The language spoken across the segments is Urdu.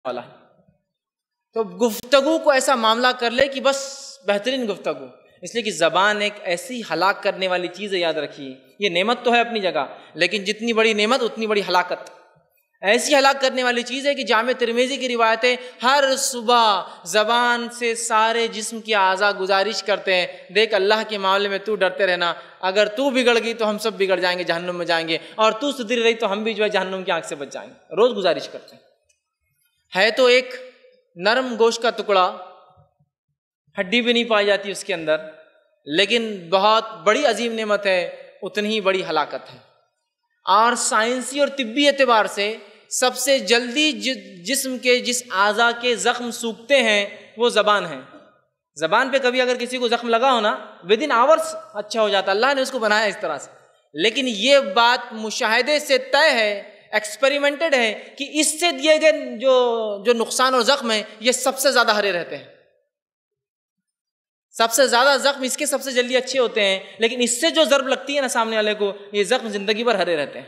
والا. تو گفتگو کو ایسا معاملہ کر لے کہ بس بہترین گفتگو، اس لیے کہ زبان ایک ایسی ہلاک کرنے والی چیز ہے. یاد رکھیے یہ نعمت تو ہے اپنی جگہ، لیکن جتنی بڑی نعمت اتنی بڑی ہلاکت. ایسی ہلاک کرنے والی چیز ہے کہ جامع ترمذی کی روایت ہے ہر صبح زبان سے سارے جسم کی اعضاء گزارش کرتے ہیں دیکھ اللہ کے معاملے میں تو ڈرتے رہنا، اگر تو بگڑ گئی تو ہم سب بگڑ جائیں گے، جہنم میں جائیں گے، اور تو سدھر رہی تو ہم بھی جو ہے جہنم کی آنکھ سے بچ جائیں گے. روز گزارش کرتے ہیں. ہے تو ایک نرم گوشت کا ٹکڑا، ہڈی بھی نہیں پائی جاتی اس کے اندر، لیکن بہت بڑی عظیم نعمت ہے، اتنی ہی بڑی ہلاکت ہے. اور سائنسی اور طبی اعتبار سے سب سے جلدی جسم کے جس اعضاء کے زخم سوکھتے ہیں وہ زبان ہے. زبان پہ کبھی اگر کسی کو زخم لگا ہونا ود ان آورس اچھا ہو جاتا، اللہ نے اس کو بنایا اس طرح سے. لیکن یہ بات مشاہدے سے طے ہے، ایکسپیریمنٹڈ ہے کہ اس سے دیے گئے جو نقصان اور زخم ہیں یہ سب سے زیادہ ہرے رہتے ہیں. سب سے زیادہ زخم اس کے سب سے جلدی اچھے ہوتے ہیں، لیکن اس سے جو ضرب لگتی ہے نا سامنے والے کو، یہ زخم زندگی بھر ہرے رہتے ہیں.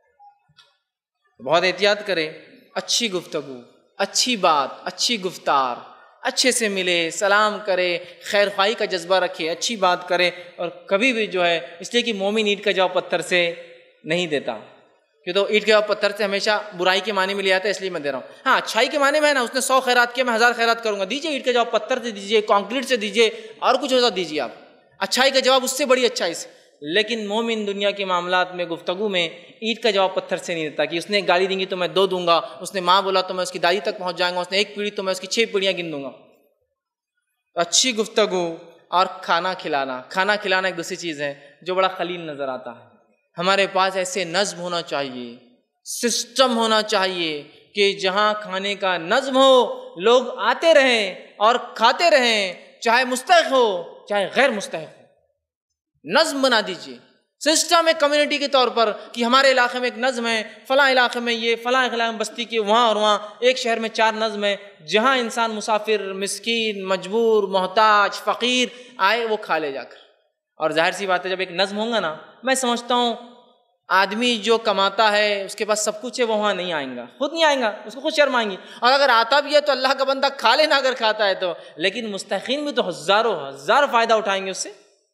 بہت احتیاط کرے. اچھی گفتگو، اچھی بات، اچھی گفتار، اچھے سے ملے، سلام کرے، خیر خواہی کا جذبہ رکھے، اچھی بات کرے. اور کبھی بھی جو ہے اس لیے کہ مومن اینٹ کا جواب پتھر سے نہیں دیتا، کہ تو اینٹ کے جواب پتھر سے ہمیشہ برائی کے معنی میں لے آتا ہے، اس لیے میں دے رہا ہوں. ہاں اچھائی کے معنی میں ہے نا، اس نے 100 خیرات کیا، میں 1000 خیرات کروں گا. دیجیے اینٹ کا جواب پتھر سے دیجیے، کانکریٹ سے دیجیے، اور کچھ ہوتا دیجیے آپ. اچھائی کا جواب اس سے بڑی اچھائی سے. لیکن مومن دنیا کے معاملات میں گفتگو میں اینٹ کا جواب پتھر سے نہیں دیتا، کہ اس نے ایک گالی دیں گی تو میں 2 دوں گا، اس نے ماں بولا تو میں اس کی دادی تک پہنچ جائیں گا، اس نے 1 پیڑھی تو میں اس کی 6 پیڑھیاں گن دوں گا. اچھی گفتگو اور کھانا کھلانا. کھانا کھلانا ایک دوسری چیز ہے جو بڑا قلیل نظر آتا ہے. ہمارے پاس ایسے نظم ہونا چاہیے، سسٹم ہونا چاہیے کہ جہاں کھانے کا نظم ہو، لوگ آتے رہیں اور کھاتے رہیں، چاہے مستحق ہو چاہے غیر مستحق ہو. نظم بنا دیجیے، سسٹم ہے کمیونٹی کے طور پر کہ ہمارے علاقے میں ایک نظم ہے، فلاں علاقے میں یہ، فلاں علاقے میں بستی کے وہاں، اور وہاں ایک شہر میں 4 نظم ہے، جہاں انسان مسافر، مسکین، مجبور، محتاج، فقیر آئے وہ کھا لے جا کر. اور ظاہر سی بات ہے جب ایک نظم ہوگا نا، میں سمجھتا ہوں آدمی جو کماتا ہے اس کے پاس سب کچھ ہے، وہ وہاں نہیں آئیں گا، خود نہیں آئیں گا، اس کو خود شرم آئیں گی. اور اگر آتا بھی ہے تو اللہ کا بندہ کھا لینا اگر کھاتا ہے تو، لیکن مستحقین بھی تو ہزاروں ہزار فائدہ اٹھائیں گے اس سے.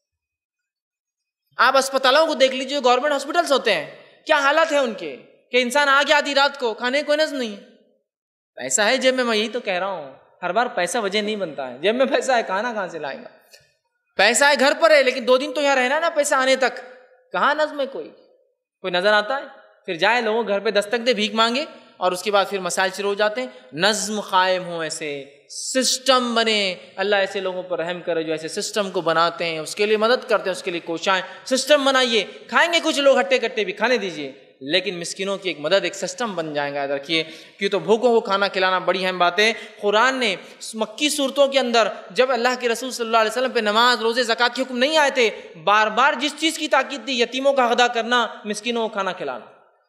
آپ اسپتالوں کو دیکھ لیجیے، گورنمنٹ ہاسپٹلس ہوتے ہیں، کیا حالت ہے ان کے، کہ انسان آ گیا آدھی رات کو، کھانے کو نظم نہیں. پیسہ ہے جیب میں یہی تو کہہ رہا ہوں، ہر بار پیسہ وجہ نہیں بنتا ہے. جیب میں پیسہ ہے، کھانا کہاں سے لائیں گا؟ پیسہ ہے گھر پر ہے، لیکن 2 دن تو یہاں رہنا نا پیسہ آنے تک. کہاں نظم ہے؟ کوئی نظر آتا ہے؟ پھر جائے لوگوں گھر پہ دستک دے، بھیک مانگے، اور اس کے بعد پھر مسائل شروع ہو جاتے ہیں. نظم قائم ہو، ایسے سسٹم بنے. اللہ ایسے لوگوں پر رحم کرے جو ایسے سسٹم کو بناتے ہیں، اس کے لیے مدد کرتے ہیں، اس کے لیے کوشائیں. سسٹم بنائیے، کھائیں گے کچھ لوگ ہٹے کٹے بھی، کھانے دیجیے، لیکن مسکینوں کی ایک مدد، ایک سسٹم بن جائے گا. یاد رکھیے کہ تو بھوکوں کو کھانا کھلانا بڑی اہم بات ہے. قرآن نے مکی صورتوں کے اندر جب اللہ کے رسول صلی اللہ علیہ وسلم پہ نماز، روزے، زکوٰۃ کے حکم نہیں آئے تھے، بار بار جس چیز کی تاکید دی، یتیموں کا حق ادا کرنا، مسکینوں کو کھانا کھلانا.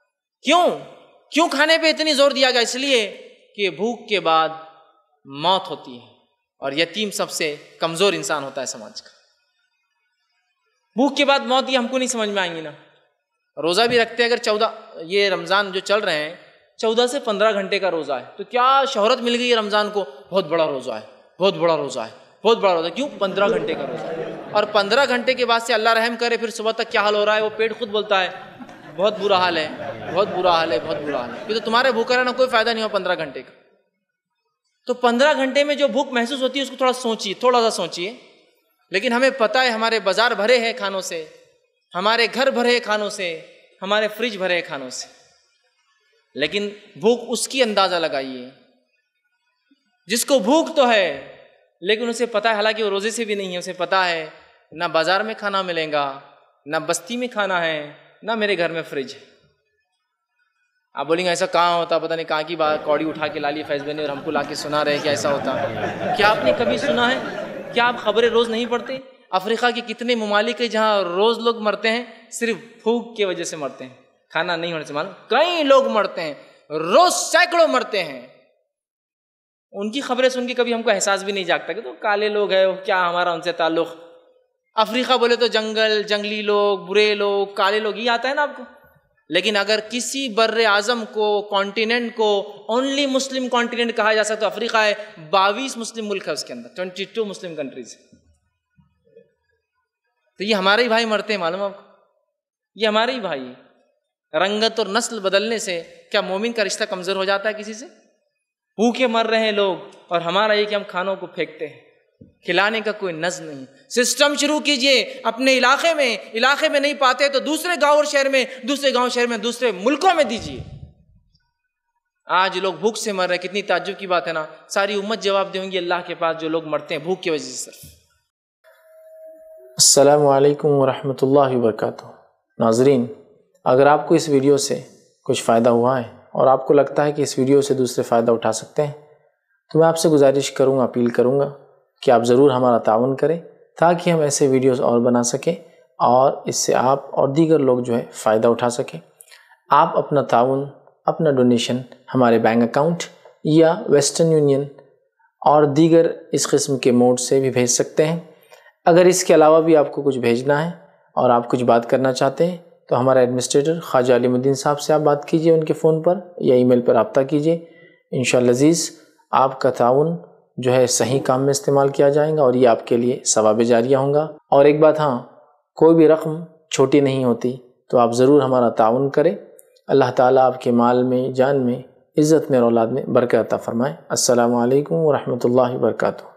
کیوں کھانے پہ اتنی زور دیا گیا؟ اس لیے کہ بھوک کے بعد موت ہوتی ہے، اور یتیم سب سے کمزور انسان ہوتا ہے سماج کا. بھوک کے بعد موت یہ ہم کو نہیں سمجھ میں آئیں گی نا. روزہ بھی رکھتے ہیں، اگر 14 یہ رمضان جو چل رہے ہیں 14 سے 15 گھنٹے کا روزہ ہے، تو کیا شہرت مل گئی ہے رمضان کو، بہت بڑا روزہ ہے، بہت بڑا روزہ ہے، بہت بڑا روزہ ہے. کیوں؟ 15 گھنٹے کا روزہ ہے. اور 15 گھنٹے کے بعد سے اللہ رحم کرے پھر صبح تک کیا حال ہو رہا ہے، وہ پیٹ خود بولتا ہے بہت برا حال ہے، بہت برا حال ہے، بہت برا حال ہے. کہ تو تمہارے بھوکا رہنا کوئی فائدہ نہیں ہو 15 گھنٹے کا. تو 15 گھنٹے میں جو بھوک محسوس ہوتی ہے اس کو تھوڑا سا سوچیے. لیکن ہمیں پتہ ہے ہمارے بازار بھرے ہیں کھانوں سے، ہمارے گھر بھرے کھانوں سے، ہمارے فریج بھرے کھانوں سے، لیکن بھوک اس کی اندازہ لگائیے جس کو بھوک تو ہے، لیکن اسے پتہ ہے، حالانکہ وہ روزے سے بھی نہیں ہے، اسے پتہ ہے نہ بازار میں کھانا ملے گا، نہ بستی میں کھانا ہے، نہ میرے گھر میں فریج ہے. آپ بولیں گے ایسا کہاں ہوتا، پتہ نہیں کہاں کی بات کوڑی اٹھا کے لا لی فیض بھائی نے اور ہم کو لا کے سنا رہے کہ ایسا ہوتا. کیا آپ نے کبھی سنا ہے؟ کیا آپ خبریں روز نہیں پڑھتے؟ افریقہ کے کتنے ممالک ہیں جہاں روز لوگ مرتے ہیں، صرف بھوک کی وجہ سے مرتے ہیں، کھانا نہیں ہونے سے. معلوم کئی لوگ مرتے ہیں روز، سینکڑوں مرتے ہیں. ان کی خبریں سن کے کبھی ہم کو احساس بھی نہیں جاگتا کہ تو کالے لوگ ہیں، کیا ہمارا ان سے تعلق. افریقہ بولے تو جنگل، جنگلی لوگ، برے لوگ، کالے لوگ، یہ آتا ہے نا آپ کو. لیکن اگر کسی بر اعظم کو، کانٹیننٹ کو اونلی مسلم کانٹیننٹ کہا جا سکتا تو افریقہ ہے، 22 مسلم ملک ہے اس کے اندر، 22 مسلم کنٹریز. تو یہ ہمارے ہی بھائی مرتے ہیں، معلوم آپ کو، یہ ہمارے ہی بھائی. رنگت اور نسل بدلنے سے کیا مومن کا رشتہ کمزور ہو جاتا ہے کسی سے؟ بھوکے مر رہے ہیں لوگ اور ہمارا یہ کہ ہم کھانوں کو پھینکتے ہیں. کھلانے کا کوئی نظم نہیں. سسٹم شروع کیجئے اپنے علاقے میں نہیں پاتے تو دوسرے گاؤں اور شہر میں، دوسرے گاؤں شہر میں، دوسرے ملکوں میں دیجئے. آج لوگ بھوک سے مر رہے ہیں، کتنی تعجب کی بات ہے نا. ساری امت جواب دیں گی اللہ کے پاس جو لوگ مرتے ہیں بھوک کی وجہ سے. السلام علیکم ورحمۃ اللہ وبرکاتہ. ناظرین، اگر آپ کو اس ویڈیو سے کچھ فائدہ ہوا ہے اور آپ کو لگتا ہے کہ اس ویڈیو سے دوسرے فائدہ اٹھا سکتے ہیں تو میں آپ سے گزارش کروں گا، اپیل کروں گا کہ آپ ضرور ہمارا تعاون کریں تاکہ ہم ایسے ویڈیوز اور بنا سکیں اور اس سے آپ اور دیگر لوگ جو ہے فائدہ اٹھا سکیں. آپ اپنا تعاون، اپنا ڈونیشن ہمارے بینک اکاؤنٹ یا ویسٹرن یونین اور دیگر اس قسم کے موڈ سے بھی بھیج سکتے ہیں. اگر اس کے علاوہ بھی آپ کو کچھ بھیجنا ہے اور آپ کچھ بات کرنا چاہتے ہیں تو ہمارا ایڈمنسٹریٹر خواجہ علیم الدین صاحب سے آپ بات کیجئے، ان کے فون پر یا ای میل پر رابطہ کیجئے. انشاءاللہ عزیز آپ کا تعاون جو ہے صحیح کام میں استعمال کیا جائے گا اور یہ آپ کے لیے ثواب جاریہ ہوں گا. اور ایک بات، ہاں، کوئی بھی رقم چھوٹی نہیں ہوتی، تو آپ ضرور ہمارا تعاون کریں. اللہ تعالیٰ آپ کے مال میں، جان میں، عزت میں اور اولاد میں برکت عطا فرمائے. السلام علیکم ورحمۃ اللہ وبرکاتہ.